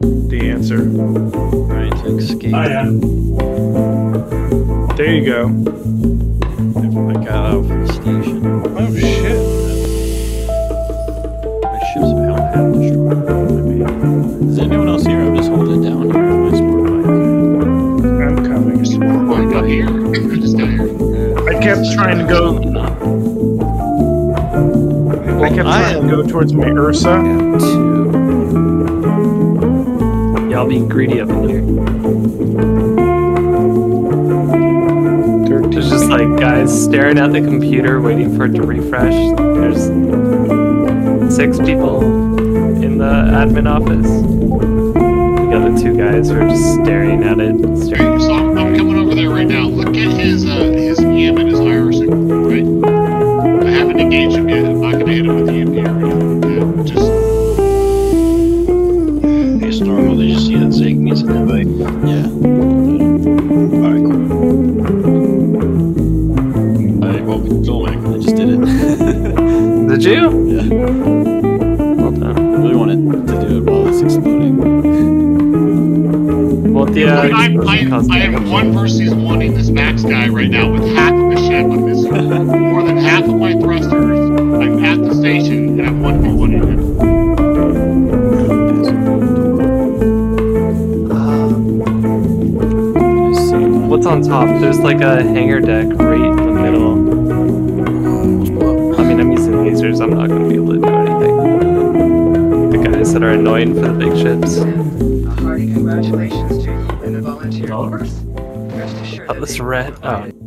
the answer. Right, to escape. Oh, yeah. There you go. I got out from the station. Oh shit. My ship's hammerhead destroyed. Is anyone else here? I'm just holding it down here with my sport bike. I'm coming. Bike up here. Just down here. I kept trying to go. I kept trying to go towards my Ursa. Y'all being greedy up in here. There's just like guys staring at the computer waiting for it to refresh. There's 6 people in the admin office. The other 2 guys who are just staring at it. Okay, so I'm coming over there right now. Look at his EM and his iris, right? I haven't engaged him yet. I'm not going to hit him with the EM here. Just. Hey, Storm, did you see that Zig needs an invite? Yeah. Alright, cool. Well, we can filming. I just did it. Did you? Yeah. Well done. I really wanted to do it while it's exploding. Well, the I have one person who's wanting this Max guy right now with half of the ship. I'm missing more than half of my thrusters. I'm at the station and I'm 1v1 in it. What's on top? There's like a hangar deck right in the middle. I mean, I'm using lasers. I'm not going to be able to do anything. The guys that are annoying for the big ships. A hearty congratulations to you and the volunteer. Rest assured Oh, this red. Oh.